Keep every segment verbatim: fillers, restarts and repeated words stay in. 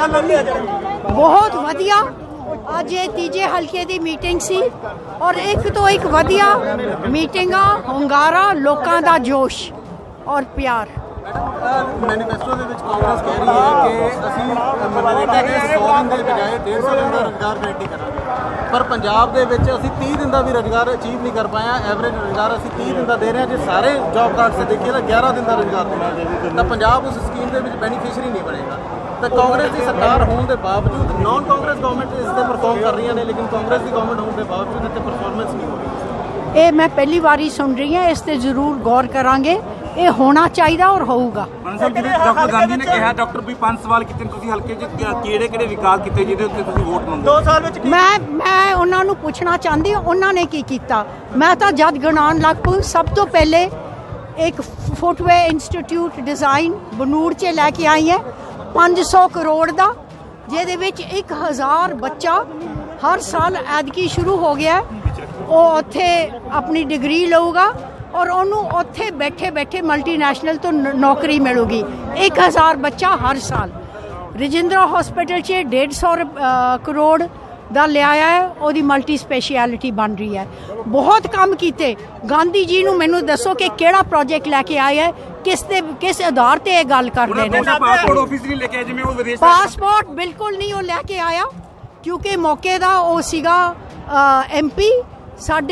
बहुत वधिया अज ये तीजे हल्के की मीटिंग सी और एक तो एक वधिया मीटिंगा हुंगारा लोकां दा जोश और प्यार। मैनीफेस्टो ਦੇ ਵਿੱਚ ਕਾਂਗਰਸ ਕਹਿ ਰਹੀ ਹੈ ਕਿ ਅਸੀਂ ਮਨਰੇਗਾ ਦੇ सौ ਦਿਨ ਦੇ ਬਜਾਏ डेढ़ सौ ਦਿਨ ਦਾ ਰੁਜ਼ਗਾਰ ਗਾਰੰਟੀ ਕਰਾਂਗੇ, ਪਰ ਪੰਜਾਬ ਦੇ ਵਿੱਚ ਅਸੀਂ तीस ਦਿਨ ਦਾ ਵੀ ਰੁਜ਼ਗਾਰ ਅਚੀਵ ਨਹੀਂ ਕਰ ਪਾਇਆ। ਐਵਰੇਜ ਰੁਜ਼ਗਾਰ ਅਸੀਂ तीस ਦਿਨ ਦਾ ਦੇ ਰਹੇ ਹਾਂ। ਜੇ ਸਾਰੇ ਜੌਬ ਕਾਰਡ ਸੇ ਦੇਖੀਏ ਤਾਂ ग्यारह ਦਿਨ ਦਾ ਰੁਜ਼ਗਾਰ ਦੇਣਾ ਤਾਂ ਪੰਜਾਬ ਉਸ ਸਕੀਮ ਦੇ ਵਿੱਚ ਬੈਨੀਫੀਸ਼ੀਅਰੀ ਨਹੀਂ ਬਣੇਗਾ। ਤਾਂ ਕਾਂਗਰਸ ਦੀ ਸਰਕਾਰ ਹੋਣ ਦੇ ਬਾਵਜੂਦ ਨਾਨ ਕਾਂਗਰਸ ਗਵਰਨਮੈਂਟ ਇਸ ਤੇ ਪਰਫਾਰਮ ਕਰ ਰਹੀਆਂ ਨੇ, ਲੇਕਿਨ ਕਾਂਗਰਸ ਦੀ ਗਵਰਨਮੈਂਟ ਹੋਣ ਦੇ ਬਾਵਜੂਦ ਇੱਥੇ ਪਰਫਾਰਮੈਂਸ ਨਹੀਂ ਹੋ ਰਹੀ। ਇਹ ਮੈਂ ਪਹਿਲੀ ਵਾਰੀ ਸੁਣ ਰਹੀ ਹਾਂ, ਇਸ ਤੇ ਜ਼ਰੂਰ ਗੌਰ ਕਰਾਂਗੇ। ਇਹ ਹੋਣਾ ਚਾਹੀਦਾ ਔਰ ਹੋਊਗਾ। ਡਾਕਟਰ ਗਾਂਧੀ ਨੇ ਕਿਹਾ ਡਾਕਟਰ ਵੀ ਪੰਜ ਸਵਾਲ ਕੀਤੇ ਤੁਸੀਂ ਹਲਕੇ 'ਚ ਕਿਹੜੇ ਕਿਹੜੇ ਵਿਕਾਸ ਕੀਤੇ ਜਿਹਦੇ ਉੱਤੇ ਤੁਸੀਂ ਵੋਟ ਮੰਗਦੇ ਦੋ ਸਾਲ ਵਿੱਚ ਮੈਂ ਮੈਂ ਉਹਨਾਂ ਨੂੰ ਪੁੱਛਣਾ ਚਾਹੁੰਦੀ ਹਾਂ ਉਹਨਾਂ ਨੇ ਕੀ ਕੀਤਾ। ਮੈਂ ਤਾਂ ਜਦ ਗਣਾਉਣ ਲੱਗ ਪਈ, ਸਭ ਤੋਂ ਪਹਿਲੇ ਇੱਕ ਫੁੱਟਵੇਅਰ ਇੰਸਟੀਚਿਊਟ ਡਿਜ਼ਾਈਨ ਬਨੂੜ 'ਚ ਲੈ ਕੇ ਆਈ ਹੈ पाँच सौ करोड़ ਦਾ, ਜਿਹਦੇ ਵਿੱਚ ਇੱਕ ਹਜ਼ਾਰ ਬੱਚਾ ਹਰ ਸਾਲ ਐਦਕੀ ਸ਼ੁਰੂ ਹੋ ਗਿਆ। ਉਹ ਉੱਥੇ ਆਪਣੀ ਡਿਗਰੀ ਲਊਗਾ और उन्होंने उत्थे बैठे बैठे मल्टीनैशनल तो नौकरी मिलेगी। एक हज़ार बच्चा हर साल। रजिंद्रा हॉस्पिटल च डेढ़ सौ करोड़ का लिया है, वो मल्टी स्पेशलिटी बन रही है। बहुत काम किए। गांधी जी नूं मैनू दसो कि केड़ा प्रोजेक्ट लैके आए है, किस दे किस आधार ते गल करते हैं। पासपोर्ट ऑफिस नहीं लेके आए जिवें वो विदेश पासपोर्ट बिल्कुल नहीं वो लैके आया, क्योंकि मौके का वो सीगा एम पी साडे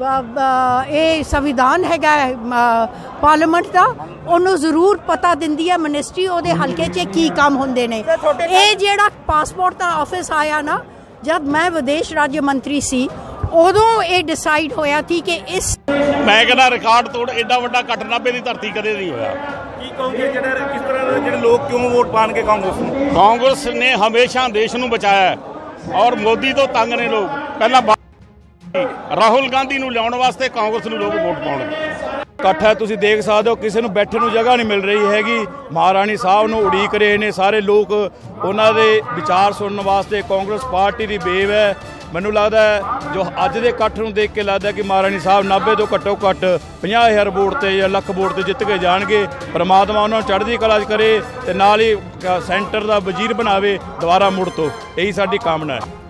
ये संविधान हैगा पार्लीमेंट का, उन्होंने जरूर पता दिंदी है मिनिस्ट्री उहदे हल्के च की काम होंदे ने। ये जिहड़ा पासपोर्ट का ऑफिस आया ना, जब मैं विदेश राज्य मंत्री सी उदों ये डिसाइड होया थी कि इस मैं कहना रिकॉर्ड तोड़ एडा वड्डा कट नाभे दी धरती कदे नहीं होया। की कहोगे जिहड़े किस तरह जिहड़े लोग क्यों वोट पाणगे कांग्रेस नूं? कांग्रेस ने हमेशा देश नूं बचाया और मोदी तो तंग ने लोग। पहला राहुल गांधी नूं लियाउण वास्ते कांग्रेस नूं लोग वोट पाउणगे। इकट्ठ है, तुसीं देख सकते हो किसी नूं बैठण नूं जगह नहीं मिल रही हैगी। महाराणी साहब नूं उड़ीक रहे ने सारे लोग, उन्हां दे विचार सुनने वास्ते कांग्रेस पार्टी दी बेव है। मैनूं लगदा है जो अज दे इकट्ठ नूं देख के लगदा कि महाराणी साहब नाभे तो घट्टो घट्ट पचास हज़ार वोट ते या लख वोट ते जित के जाणगे। परमात्मा उन्हां नूं चढ़दी कला करे ते नाल ही सेंटर दा वजीर बनावे दोबारा मुड़ तो, यही साडी कामना है।